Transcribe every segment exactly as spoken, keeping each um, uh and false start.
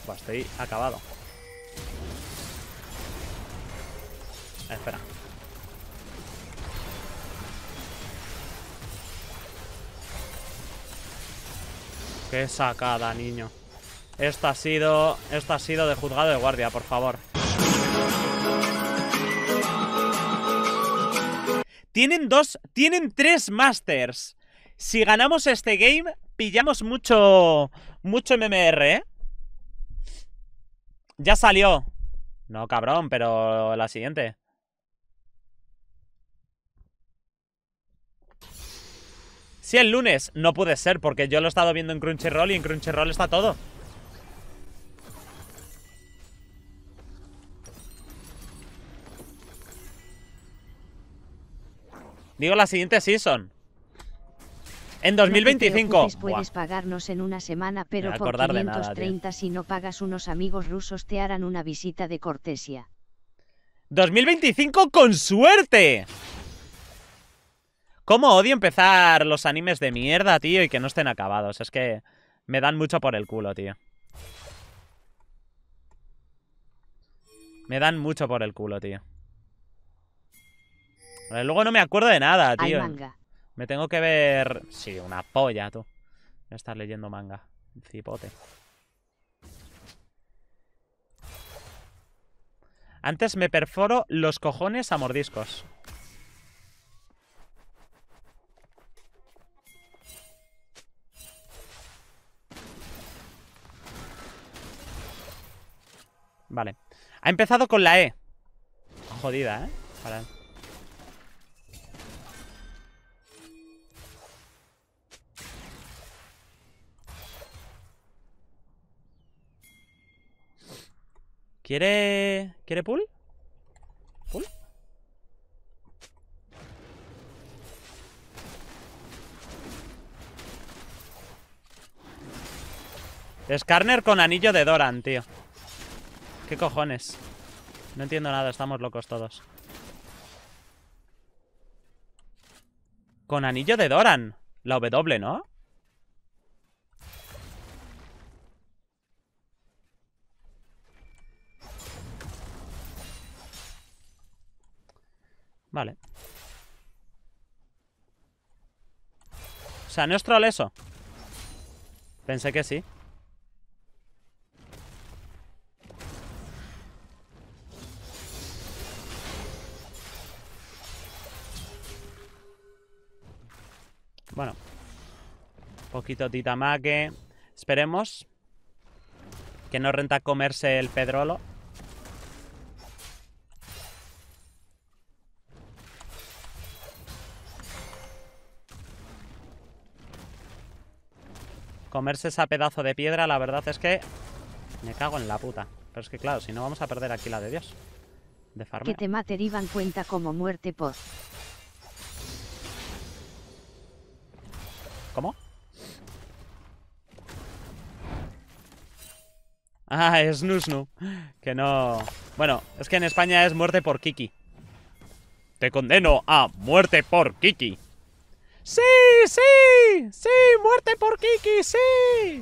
Pues estoy acabado. Espera. Qué sacada, niño. Esto ha sido... Esto ha sido de juzgado de guardia, por favor. Tienen dos... Tienen tres Masters. Si ganamos este game, pillamos mucho... Mucho M M R, ¿eh? Ya salió. No, cabrón, pero la siguiente. Sí, el lunes. No puede ser, porque yo lo he estado viendo en Crunchyroll y en Crunchyroll está todo. Digo la siguiente season. En dos mil veinticinco. No te puedes pagarnos en una semana, pero por quinientos treinta nada, si no pagas, unos amigos rusos te harán una visita de cortesía. dos mil veinticinco con suerte. ¿Cómo odio empezar los animes de mierda, tío, y que no estén acabados? Es que me dan mucho por el culo, tío. Me dan mucho por el culo, tío. Vale, luego no me acuerdo de nada, tío. Manga. Me tengo que ver... Sí, una polla, tú. Voy a estar leyendo manga. Cipote. Antes me perforo los cojones a mordiscos. Vale. Ha empezado con la E. Jodida, ¿eh? Para... ¿Quiere... ¿Quiere pull? ¿Pull? Skarner con anillo de Doran, tío. ¿Qué cojones? No entiendo nada, estamos locos todos. Con anillo de Doran. La W, ¿no? Vale. O sea, ¿no es troll eso? Pensé que sí. Bueno. Poquito titamaque. Esperemos que no renta comerse el pedrolo. Comerse esa pedazo de piedra, la verdad es que me cago en la puta. Pero es que claro, si no vamos a perder aquí la de Dios. De farmeo. Que te maten Iván cuenta como muerte por... ¿Cómo? Ah, es Nusnu. Que no... Bueno, es que en España es muerte por Kiki. Te condeno a muerte por Kiki. ¡Sí! ¡Sí! ¡Sí! ¡Muerte por Kiki! ¡Sí!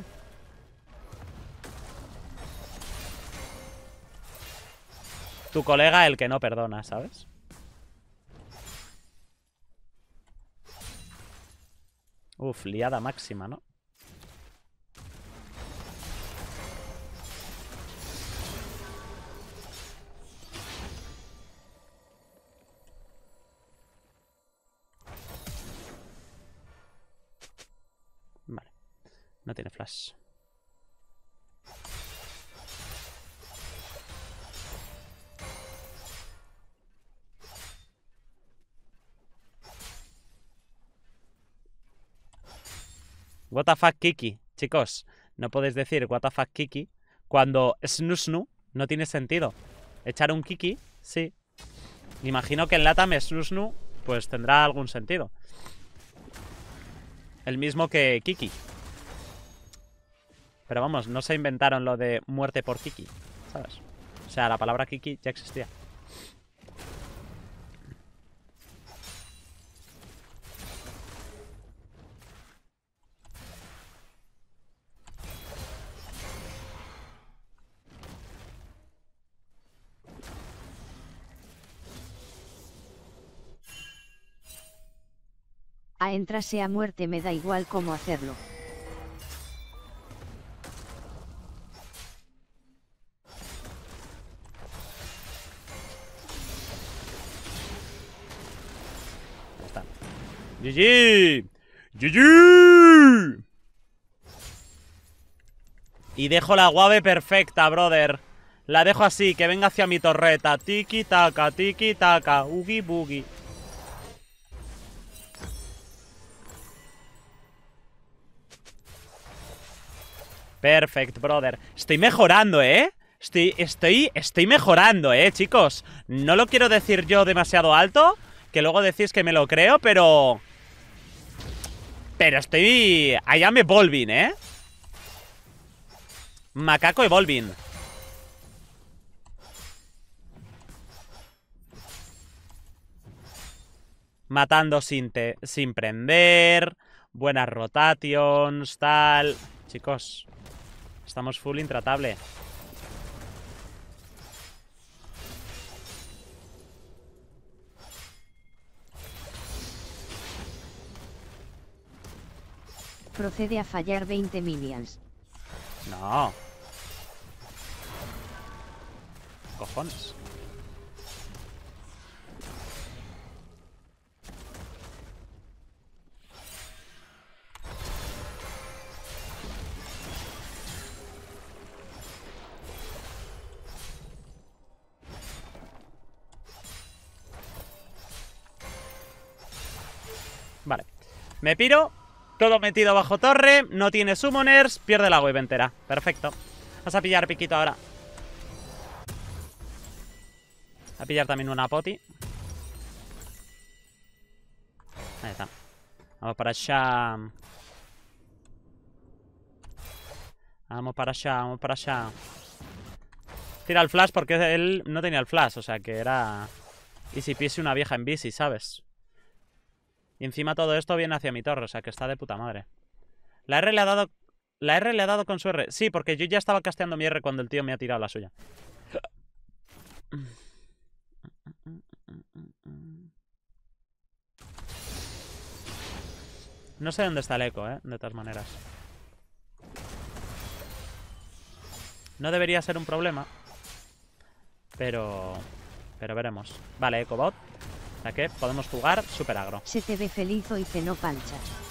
Tu colega el que no perdona, ¿sabes? Uf, liada máxima, ¿no? Vale. No tiene flash. What the fuck Kiki. Chicos, no podéis decir what the fuck Kiki cuando Snusnu no tiene sentido. Echar un Kiki, sí. Imagino que en Latam Snusnu pues tendrá algún sentido. El mismo que Kiki. Pero vamos, no se inventaron lo de muerte por Kiki, ¿sabes? O sea, la palabra Kiki ya existía. A entrase a muerte me da igual cómo hacerlo. Ahí está. G G. G G. Y dejo la guave perfecta, brother. La dejo así, que venga hacia mi torreta. Tiki taka, tiki taka, ugi boogie. Perfect, brother. Estoy mejorando, ¿eh? Estoy, estoy, estoy mejorando, ¿eh, chicos? No lo quiero decir yo demasiado alto, que luego decís que me lo creo, pero... Pero estoy... I am evolving, ¿eh? Macaco evolving. Matando sin, te sin prender. Buenas rotations, tal. Chicos, estamos full intratable. Procede a fallar veinte minions. No. Cojones. Vale. Me piro. Todo metido bajo torre. No tiene summoners. Pierde la wave entera. Perfecto. Vas a pillar piquito ahora. A pillar también una poti. Ahí está. Vamos para allá. Vamos para allá, vamos para allá. Tira el flash porque él no tenía el flash. O sea que era... Y si piese una vieja en bici, ¿sabes? Y encima todo esto viene hacia mi torre. O sea que está de puta madre. La R le ha dado... La R le ha dado con su R. Sí, porque yo ya estaba casteando mi R cuando el tío me ha tirado la suya. No sé dónde está el eco, ¿eh? De todas maneras. No debería ser un problema. Pero... Pero veremos. Vale, ecobot. O sea que podemos jugar super agro. Se te ve feliz hoy, no pancha.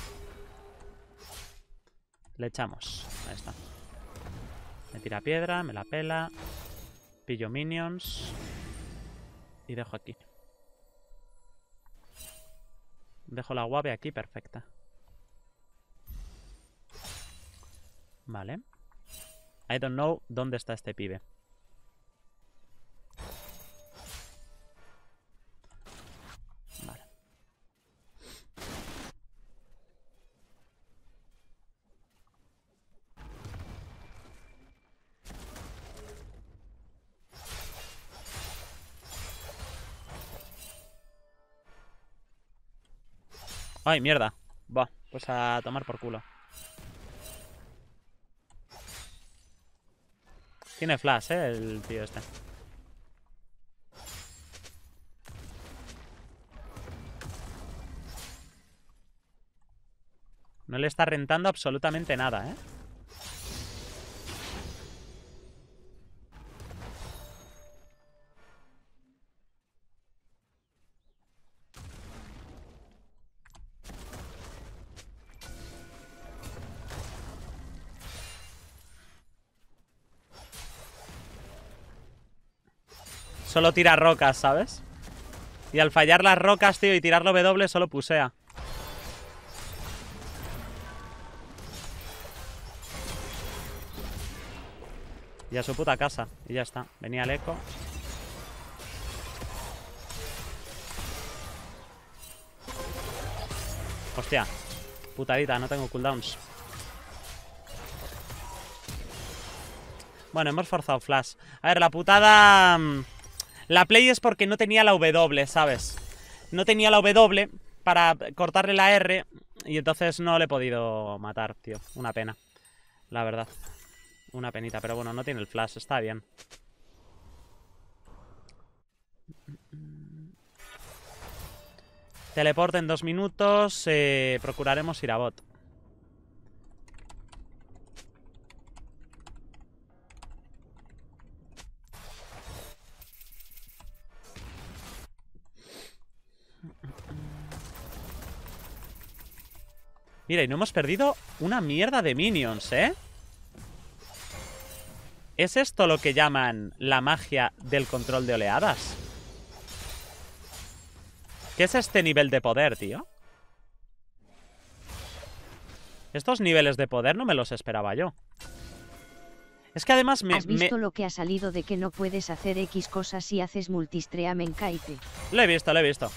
Le echamos. Ahí está. Me tira piedra, me la pela. Pillo minions. Y dejo aquí. Dejo la guave aquí, perfecta. Vale. I don't know dónde está este pibe. Vale. Ay, mierda. Va, pues a tomar por culo. Tiene flash, eh, el tío este. No le está rentando absolutamente nada, eh. Solo tira rocas, ¿sabes? Y al fallar las rocas, tío, y tirarlo W, solo pusea. Y a su puta casa. Y ya está. Venía el eco. Hostia. Putadita, no tengo cooldowns. Bueno, hemos forzado flash. A ver, la putada... La play es porque no tenía la W, ¿sabes? No tenía la W para cortarle la R. Y entonces no le he podido matar, tío. Una pena. La verdad. Una penita, pero bueno, no tiene el flash. Está bien. Teleporte en dos minutos. Eh, procuraremos ir a bot. Mira, y no hemos perdido una mierda de minions, ¿eh? ¿Es esto lo que llaman la magia del control de oleadas? ¿Qué es este nivel de poder, tío? Estos niveles de poder no me los esperaba yo. Es que además me... ¿Has visto me... lo que ha salido de que no puedes hacer X cosas si haces multistream en Kite? Lo he visto, lo he visto.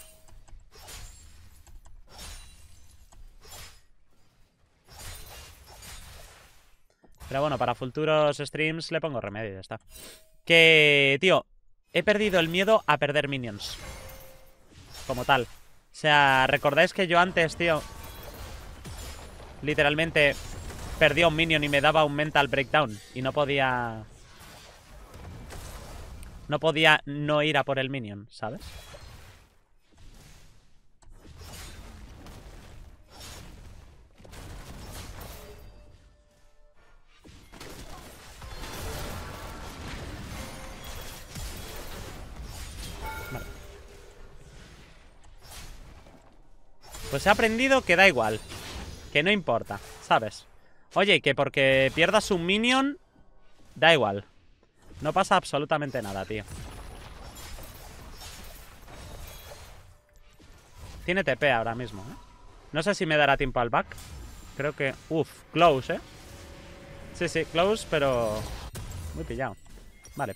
Pero bueno, para futuros streams le pongo remedio y ya está. Que, tío, he perdido el miedo a perder minions. Como tal. O sea, ¿recordáis que yo antes, tío, literalmente perdía un minion y me daba un mental breakdown? Y no podía... No podía no ir a por el minion, ¿sabes? Vale. Pues he aprendido que da igual. Que no importa, ¿sabes? Oye, que porque pierdas un minion, da igual. No pasa absolutamente nada, tío. Tiene T P ahora mismo, ¿eh? No sé si me dará tiempo al back. Creo que... Uf, close, ¿eh? Sí, sí, close, pero... Muy pillado. Vale.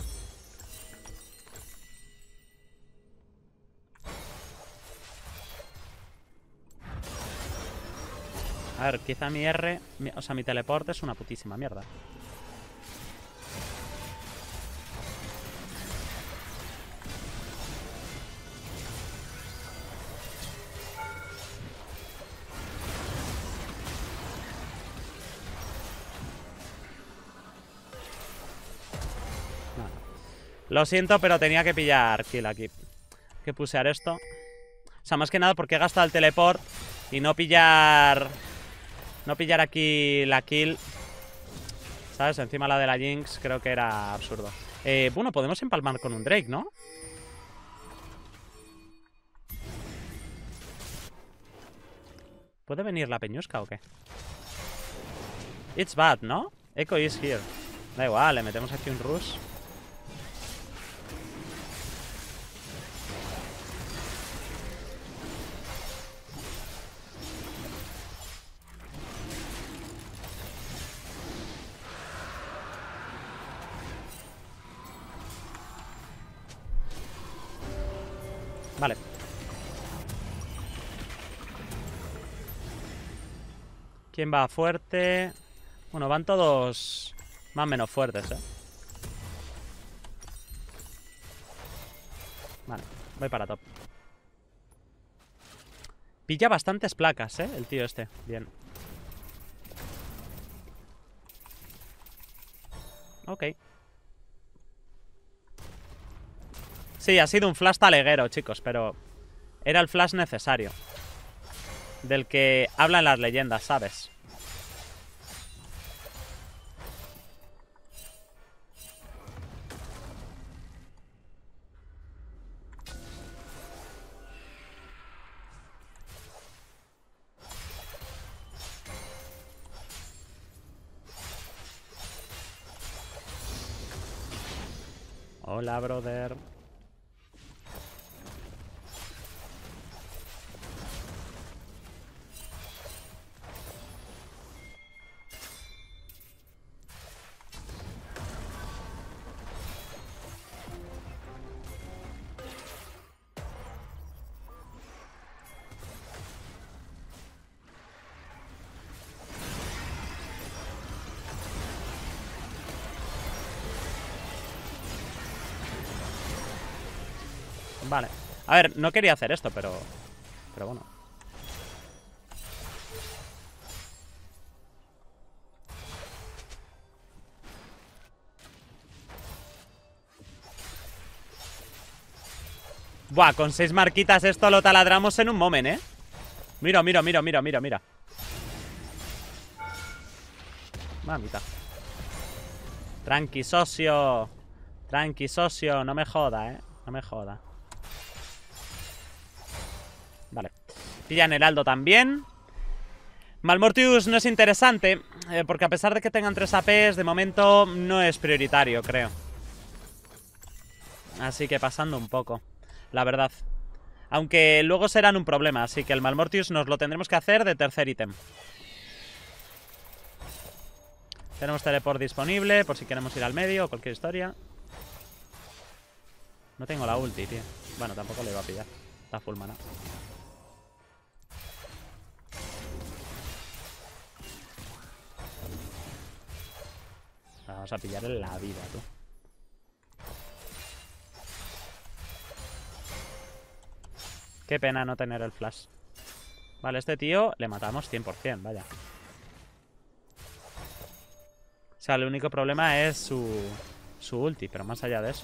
A ver, quizá mi R... Mi, o sea, mi teleporte es una putísima mierda. Lo siento, pero tenía que pillar kill aquí. Que pusear esto. O sea, más que nada porque he gastado el teleport y no pillar... No pillar aquí la kill. ¿Sabes? Encima la de la Jinx creo que era absurdo. Eh, bueno, podemos empalmar con un Drake, ¿no? ¿Puede venir la peñusca o qué? It's bad, ¿no? Echo is here. Da igual, le metemos aquí un rush. Vale. ¿Quién va fuerte? Bueno, van todos más o menos fuertes, ¿eh? Vale, voy para top. Pilla bastantes placas, ¿eh? El tío este. Bien. Ok. Sí, ha sido un flash taleguero, chicos, pero era el flash necesario. Del que hablan las leyendas, ¿sabes? Hola, brother. Vale. A ver, no quería hacer esto, pero... Pero bueno. Buah, con seis marquitas esto lo taladramos en un moment, ¿eh? Mira, mira, mira, mira, mira, mira. Mamita. Tranqui, socio. Tranqui, socio. No me joda, ¿eh? No me joda. Vale. Pillan Heraldo también. Malmortius no es interesante, eh, porque a pesar de que tengan tres A Ps, de momento no es prioritario, creo. Así que pasando un poco, la verdad. Aunque luego serán un problema, así que el Malmortius nos lo tendremos que hacer de tercer ítem. Tenemos teleport disponible, por si queremos ir al medio o cualquier historia. No tengo la ulti, tío. Bueno, tampoco le iba a pillar. Está full mana. Vamos a pillar en la vida, tú. Qué pena no tener el flash. Vale, este tío le matamos cien por cien, vaya. O sea, el único problema es su, su ulti, pero más allá de eso.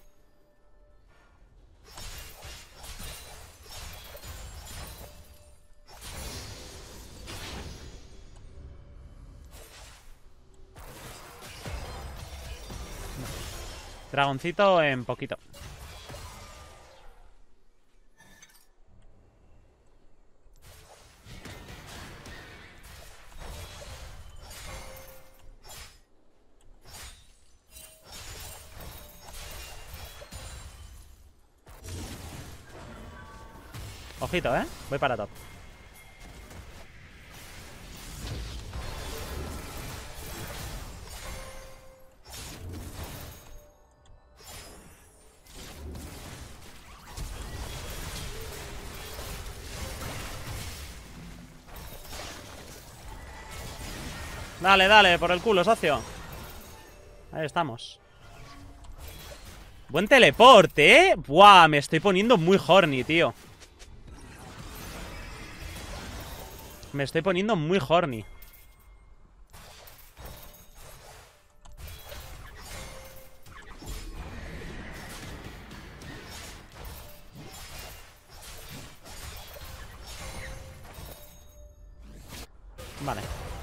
Dragoncito en poquito. Ojito, ¿eh? Voy para top. Dale, dale, por el culo, socio. Ahí estamos. Buen teleporte, ¿eh? Buah, me estoy poniendo muy horny, tío. Me estoy poniendo muy horny. Vale.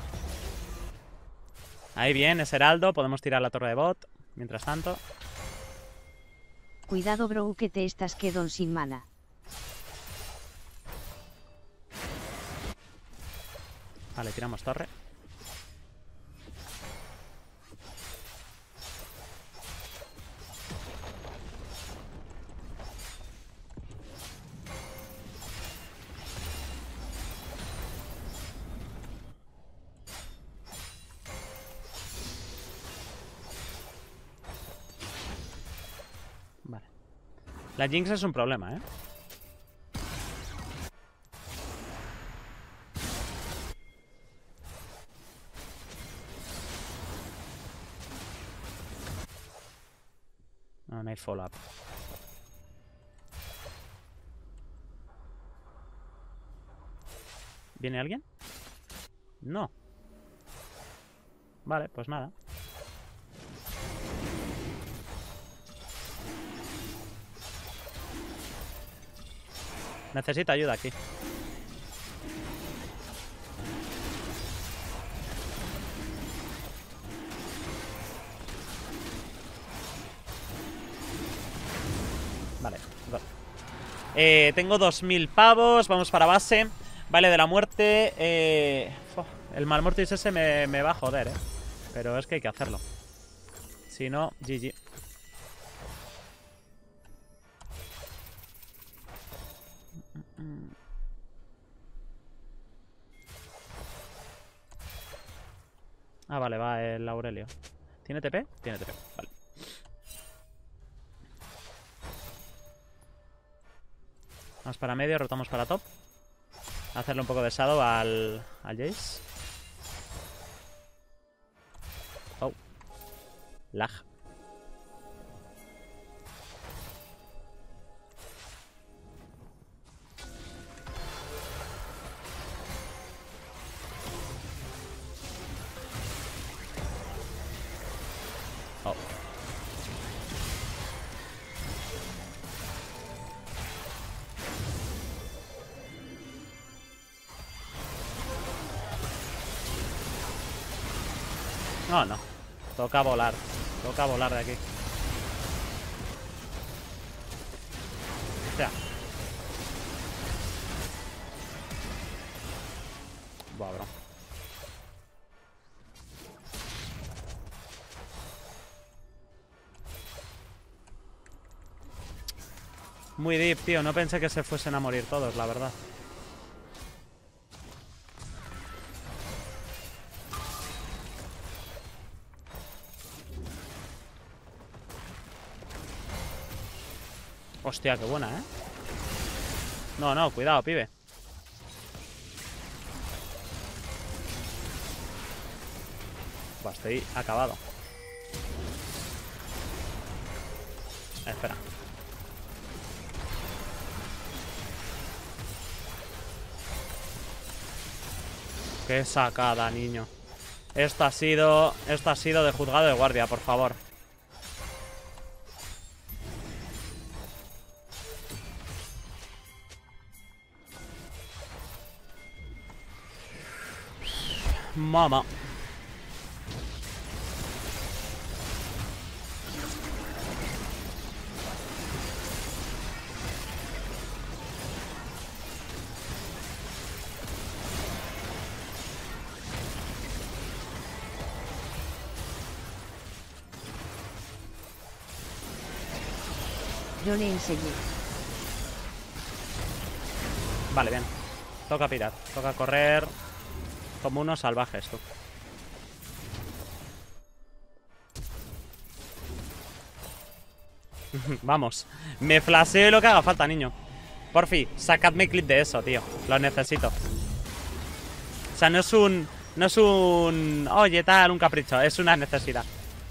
Ahí bien, es Heraldo. Podemos tirar la torre de bot. Mientras tanto. Cuidado, bro, que te estás quedón sin mana. Vale, tiramos torre. Vale. La Jinx es un problema, ¿eh? No, no hay follow-up. ¿Viene alguien? No. Vale, pues nada. Necesito ayuda aquí. Vale, go. Eh, tengo dos mil pavos. Vamos para base. Vale, de la muerte. Eh, oh, el Malmortius ese me, me va a joder, eh. Pero es que hay que hacerlo. Si no, G G. Ah, vale, va el Aurelio. ¿Tiene T P? Tiene T P, vale. Vamos para medio, rotamos para top. Hacerle un poco de shadow al, al Jace. Oh. Lag. Oh. No, no. Toca volar. Toca volar de aquí. Hostia. Buah, bro. Muy deep, tío. No pensé que se fuesen a morir todos, la verdad. Hostia, qué buena, ¿eh? No, no, cuidado, pibe. Buah, estoy acabado. Eh, espera. Qué sacada, niño. Esto ha sido... Esto ha sido de juzgado de guardia, por favor. Mamá. Yo le enseñé. Vale, bien. Toca pirar. Toca correr como unos salvajes, tú. Vamos. Me flasheo lo que haga falta, niño. Porfi, sacadme clip de eso, tío. Lo necesito. O sea, no es un... No es un... Oye, tal, un capricho. Es una necesidad.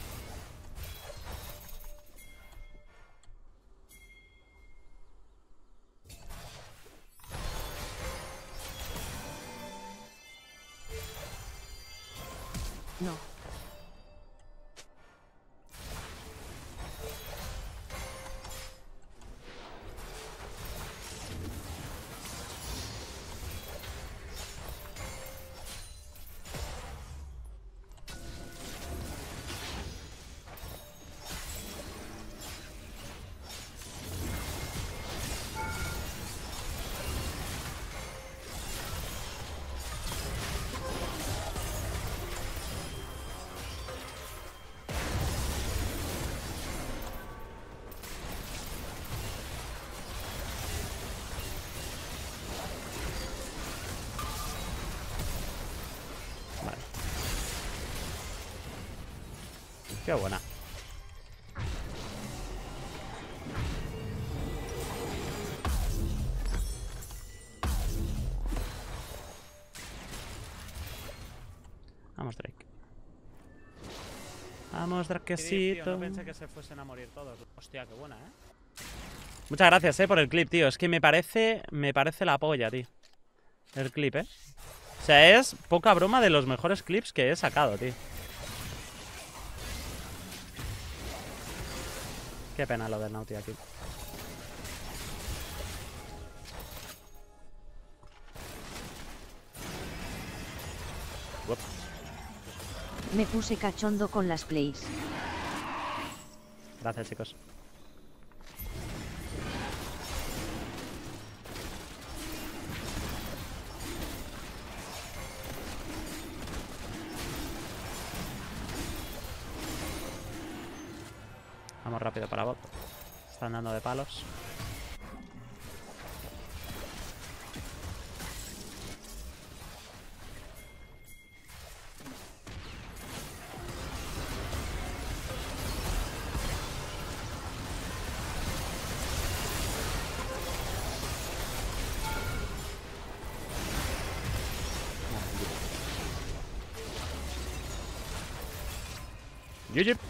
No. Qué buena. Vamos, Drake. Vamos, Drakecito. No pensé que se fuesen a morir todos. Hostia, qué buena, ¿eh? Muchas gracias, eh, por el clip, tío. Es que me parece... Me parece la polla, tío. El clip, eh. O sea, es poca broma de los mejores clips que he sacado, tío. Qué pena lo del Naughty aquí. Uop. Me puse cachondo con las plays. Gracias, chicos. Vamos rápido para bot. Están dando de palos. G G.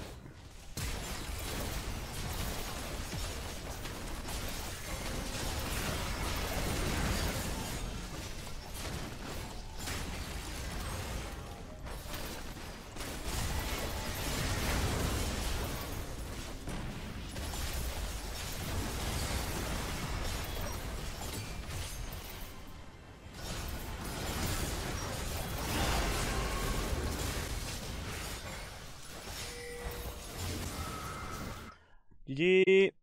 G G.